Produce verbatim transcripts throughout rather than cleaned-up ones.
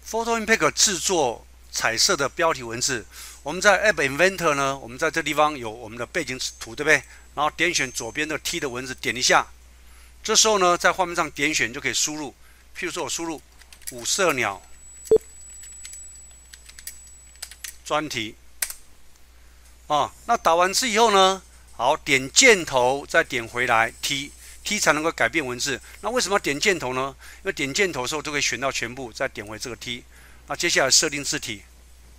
Photo Impact 制作彩色的标题文字，我们在 App Inventor 呢，我们在这地方有我们的背景图，对不对？然后点选左边的 T 的文字，点一下，这时候呢，在画面上点选就可以输入，譬如说我输入五色鸟专题，啊，那打完字以后呢，好，点箭头再点回来 T。T 才能够改变文字。那为什么要点箭头呢？因为点箭头的时候就可以选到全部，再点回这个 T。那接下来设定字体，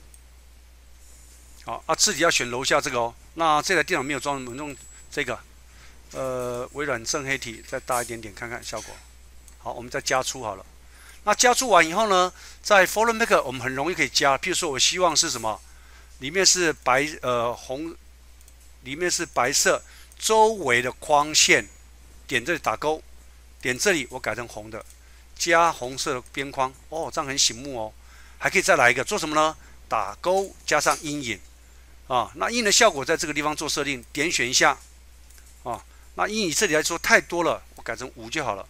好啊，字体要选楼下这个哦。那这台电脑没有装，我们用这个，呃，微软正黑体，再大一点点看看效果。好，我们再加粗好了。那加粗完以后呢，在 Photo Impact 我们很容易可以加，譬如说我希望是什么，里面是白呃红，里面是白色，周围的框线。点这里打勾，点这里我改成红的，加红色的边框，哦，这样很醒目哦。还可以再来一个，做什么呢？打勾加上阴影，啊，那阴影的效果在这个地方做设定，点选一下，啊，那阴影这里来说太多了，我改成五就好了。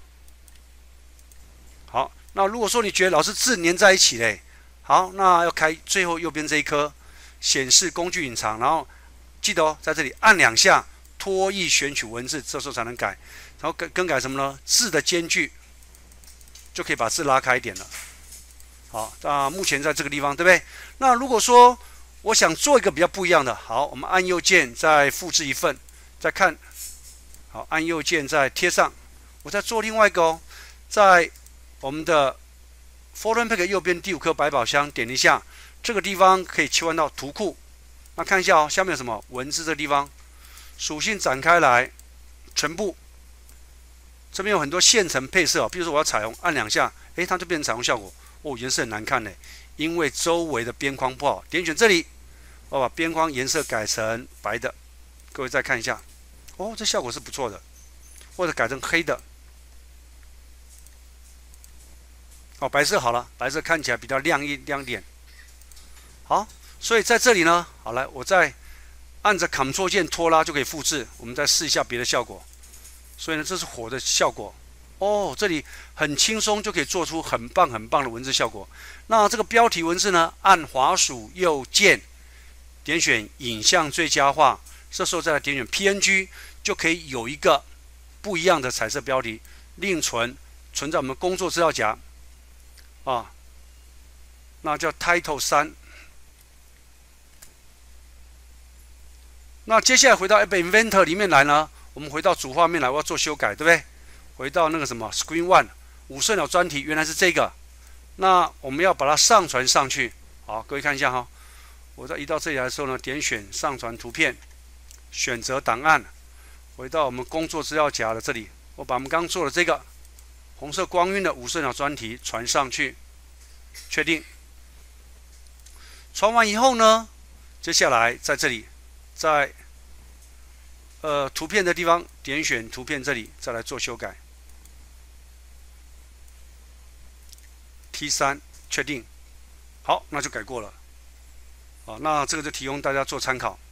好，那如果说你觉得老是字粘在一起嘞，好，那要开最后右边这一颗显示工具隐藏，然后记得哦，在这里按两下。拖曳选取文字，这时候才能改。然后更更改什么呢？字的间距就可以把字拉开一点了。好，那目前在这个地方，对不对？那如果说我想做一个比较不一样的，好，我们按右键再复制一份，再看，好，按右键再贴上。我再做另外一个哦，在我们的 Photo Impact 右边第五颗百宝箱点一下，这个地方可以切换到图库。那看一下哦，下面有什么文字这个地方。属性展开来，全部这边有很多线程配色，比如说我要彩虹，按两下，诶，它就变成彩虹效果。哦，颜色很难看嘞，因为周围的边框不好。点选这里，我把边框颜色改成白的。各位再看一下，哦，这效果是不错的。或者改成黑的，哦，白色好了，白色看起来比较亮一亮点。好，所以在这里呢，好来，我再。按着 Ctrl 键拖拉就可以复制，我们再试一下别的效果。所以呢，这是火的效果哦，这里很轻松就可以做出很棒很棒的文字效果。那这个标题文字呢，按滑鼠右键点选影像最佳化，这时候再来点选 P N G， 就可以有一个不一样的彩色标题，另存存在我们工作资料夹啊，那叫 Title 三。那接下来回到 App Inventor 里面来呢，我们回到主画面来，我要做修改，对不对？回到那个什么 Screen One 五色鸟专题，原来是这个。那我们要把它上传上去。好，各位看一下哈，我在移到这里来的时候呢，点选上传图片，选择档案，回到我们工作资料夹的这里，我把我们刚做的这个红色光晕的五色鸟专题传上去，确定。传完以后呢，接下来在这里。在呃图片的地方点选图片这里，再来做修改。T 三确定，好，那就改过了。啊，那这个就提供大家做参考。